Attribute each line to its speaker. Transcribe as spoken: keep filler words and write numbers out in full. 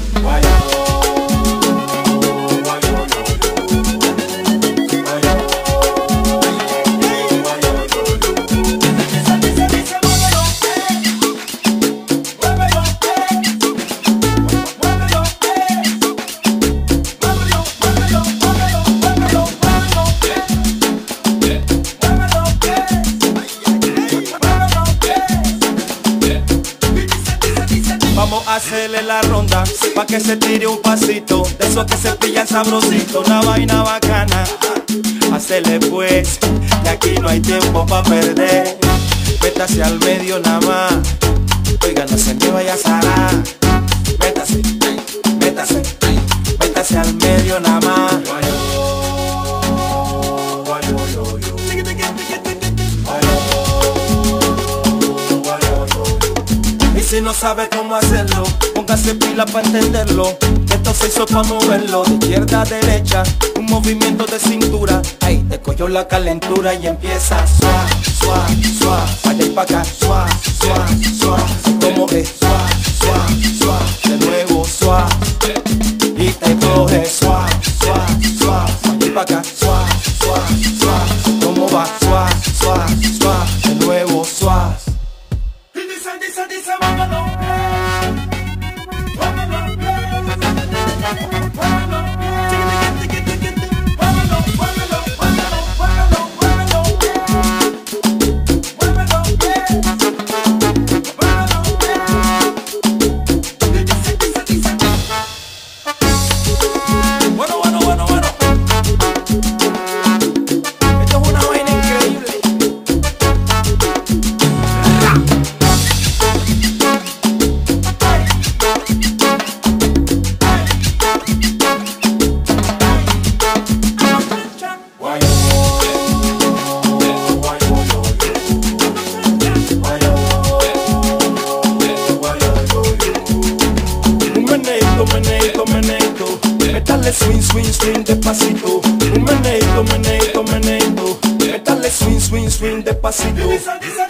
Speaker 1: Vamos a hacerle la ronda, pa' que se tire un pasito, de esos que se pillan sabrosito, una vaina bacana. Hacerle pues, y aquí no hay tiempo pa' perder. Métase al medio nada más, oiga, no se me vaya a zarar. Métase, métase, métase al medio nada más. Y si no sabe cómo hacerlo, póngase pila para entenderlo. Esto se hizo pa' moverlo de izquierda a derecha, un movimiento de cintura. Ahí te cogió la calentura y empieza suave, suave, suave, allá y pa' acá, suave, suave, suave. Como es suave, suave, suave, de nuevo suave. Y te coge suave, suave, suave, allá y pa' acá, suave, suave, suave. Como va suave, suave, suave, de nuevo suave. Dice, dice, vámonos, vámonos, bueno, bueno, bueno, bueno. Esto es una vaina increíble. Meneito, meneito, métale swing, swing, swing despacito. Un meneito, meneito, meneito, métale swing, swing, swing despacito.